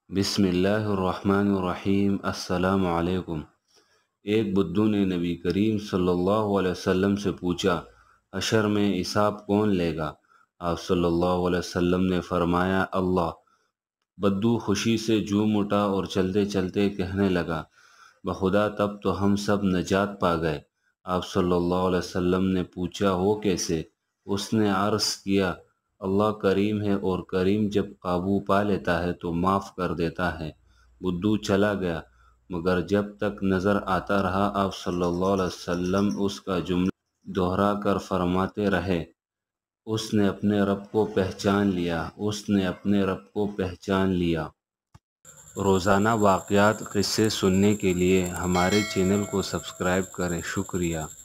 बिस्मिल्लाहिर्रहमानिर्रहीम। अस्सलामु अलैकुम। एक बुद्धू ने नबी करीम सल्लल्लाहु अलैहि वसल्लम से पूछा, हशर में हिसाब कौन लेगा? आप सल्लल्लाहु अलैहि वसल्लम ने फरमाया, अल्लाह। बुद्धू खुशी से झूम उठा और चलते चलते कहने लगा, बखुदा तब तो हम सब नजात पा गए। आप सल्लल्लाहु अलैहि वसल्लम ने पूछा, वो कैसे? उसने अर्ज़ किया, अल्लाह करीम है और करीम जब काबू पा लेता है तो माफ़ कर देता है। बुद्धू चला गया, मगर जब तक नज़र आता रहा आप सल्लल्लाहु अलैहि वसल्लम उसका जुमला दोहरा कर फरमाते रहे, उसने अपने रब को पहचान लिया, उसने अपने रब को पहचान लिया। रोज़ाना वाक़यात क़िस्से सुनने के लिए हमारे चैनल को सब्सक्राइब करें। शुक्रिया।